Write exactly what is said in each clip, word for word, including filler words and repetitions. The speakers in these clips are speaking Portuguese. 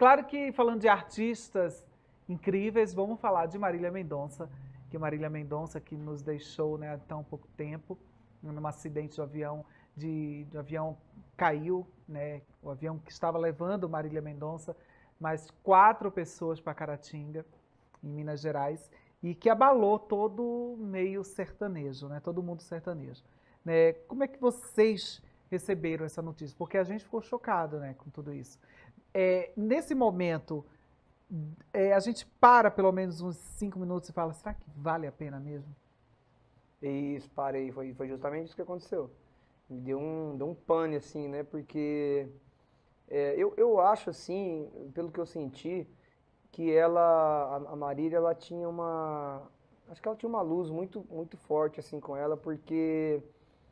Claro que falando de artistas incríveis, vamos falar de Marília Mendonça, que Marília Mendonça que nos deixou, né, há tão pouco tempo, num acidente de avião, de, de avião caiu, né, o avião que estava levando Marília Mendonça, mais quatro pessoas para Caratinga, em Minas Gerais, e que abalou todo o meio sertanejo, né, todo mundo sertanejo. Né? Como é que vocês receberam essa notícia? Porque a gente ficou chocado, né, com tudo isso. É, nesse momento, é, a gente para pelo menos uns cinco minutos e fala, será que vale a pena mesmo? Isso, parei. Foi, foi justamente isso que aconteceu. Me deu um, deu um pane, assim, né? Porque é, eu, eu acho, assim, pelo que eu senti, que ela, a, a Marília, ela tinha uma. Acho que ela tinha uma luz muito, muito forte, assim, com ela, porque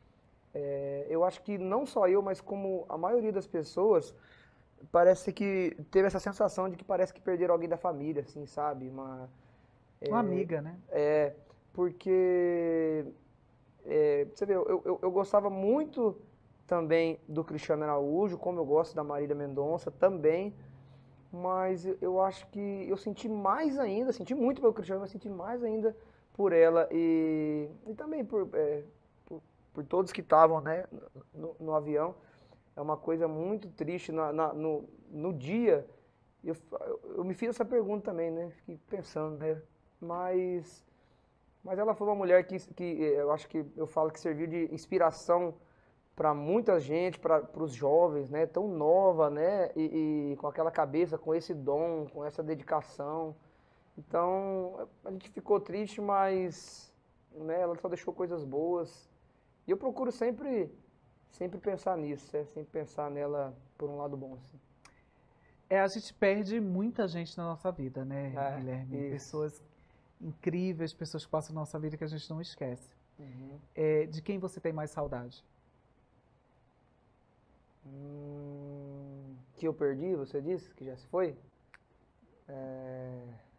é, eu acho que não só eu, mas como a maioria das pessoas, parece que teve essa sensação de que parece que perderam alguém da família, assim, sabe? Uma, Uma amiga, né? é, porque É, você vê, eu, eu, eu gostava muito também do Cristiano Araújo, como eu gosto da Marília Mendonça também, mas eu, eu acho que eu senti mais ainda, senti muito pelo Cristiano, mas senti mais ainda por ela e, e também por, é, por, por todos que estavam, né, no, no avião. É uma coisa muito triste na, na- no, no dia. Eu, eu, eu me fiz essa pergunta também, né? Fiquei pensando, né? Mas mas ela foi uma mulher que, que eu acho que eu falo que serviu de inspiração para muita gente, para os jovens, né? Tão nova, né? E, e com aquela cabeça, com esse dom, com essa dedicação. Então a gente ficou triste, mas né, ela só deixou coisas boas. E eu procuro sempre, sempre pensar nisso, é, sempre pensar nela por um lado bom, assim. É, a gente perde muita gente na nossa vida, né, É, Guilherme? isso. Pessoas incríveis, pessoas que passam na nossa vida que a gente não esquece. Uhum. É, de quem você tem mais saudade? Hum, que eu perdi, você disse que já se foi? É,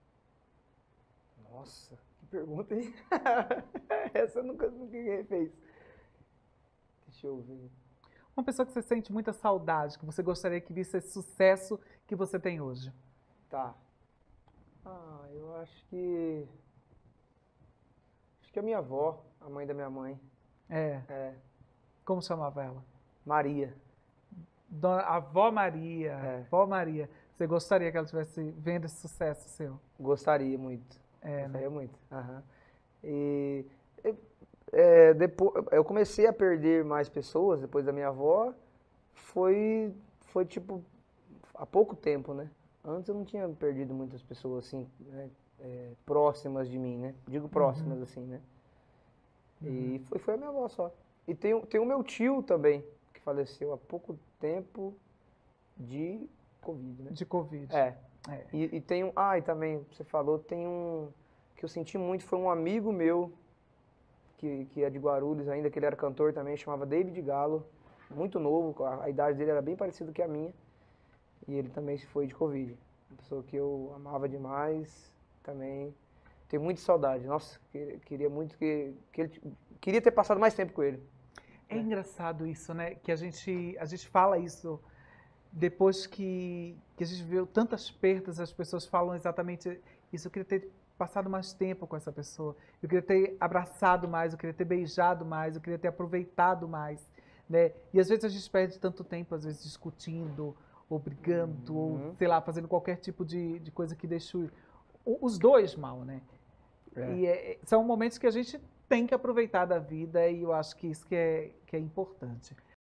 Nossa, que pergunta, hein? Essa eu nunca, nunca ninguém fez. Deixa eu ver. Uma pessoa que você sente muita saudade, que você gostaria que visse esse sucesso que você tem hoje. Tá. Ah, eu acho que. Acho que a minha avó, a mãe da minha mãe. É, É. como chamava ela? Maria. Dona, a avó Maria, É. vó Maria. Você gostaria que ela estivesse vendo esse sucesso seu? Gostaria muito. É, né? Gostaria muito. Aham. E. É, depois, eu comecei a perder mais pessoas depois da minha avó. Foi. Foi tipo. Há pouco tempo, né? Antes eu não tinha perdido muitas pessoas assim, né, é, próximas de mim, né? Digo Uhum, próximas assim, né? E uhum. foi, foi a minha avó só. E tem, o- tem o meu tio também, que faleceu há pouco tempo de Covid, né? De Covid. É. É. E, e tem um. Ah, e também, você falou, tem um. Que eu senti muito, foi um amigo meu, que, que é de Guarulhos ainda, que ele era cantor também, chamava David Galo. Muito novo, a, a idade dele era bem parecida com a minha. E ele também se foi de Covid. Uma pessoa que eu amava demais, também. Tenho muita saudade. Nossa, que- queria muito que, que ele. Queria ter passado mais tempo com ele. É Né? engraçado isso, né? Que a gente, a gente fala isso depois que, que a gente viu tantas perdas, as pessoas falam exatamente isso. Eu queria ter passado mais tempo com essa pessoa. Eu queria ter abraçado mais, eu queria ter beijado mais, eu queria ter aproveitado mais, né? E às vezes a gente perde tanto tempo, às vezes discutindo, ou brigando, ou Uhum. sei lá, fazendo qualquer tipo de, de coisa que deixe o- os dois mal, né? É. E é- são momentos que a gente tem que aproveitar da vida e eu acho que isso que é, que é importante.